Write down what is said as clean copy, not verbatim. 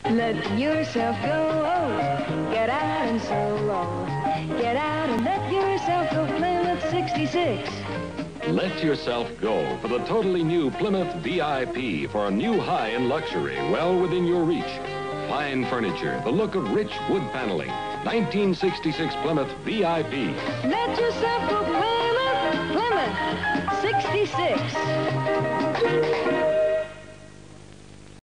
Let yourself go, oh, get out and solo. Get out and let yourself go, Plymouth 66. Let yourself go for the totally new Plymouth VIP for a new high in luxury, well within your reach. Fine furniture, the look of rich wood paneling. 1966 Plymouth VIP. Let yourself go, Plymouth 66.